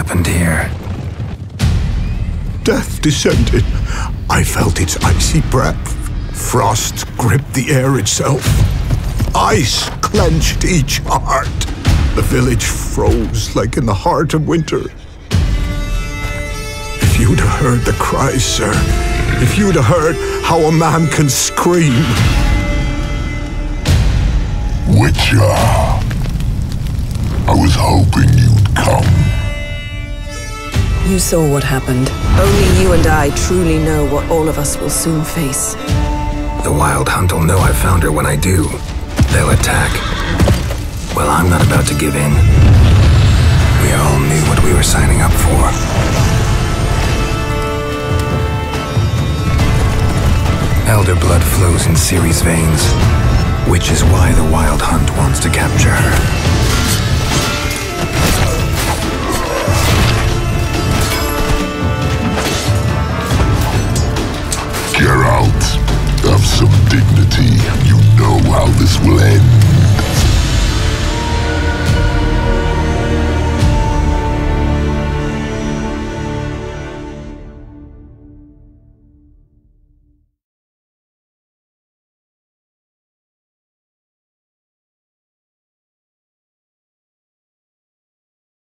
happened here? Death descended. I felt its icy breath. Frost gripped the air itself. Ice clenched each heart. The village froze like in the heart of winter. If you'd have heard the cries, sir, if you'd have heard how a man can scream. Witcher, I was hoping you'd come. You saw what happened. Only you and I truly know what all of us will soon face. The Wild Hunt will know I found her when I do. They'll attack. Well, I'm not about to give in. We all knew what we were signing up for. Elder blood flows in Ciri's veins, which is why the Wild Hunt wants to capture her.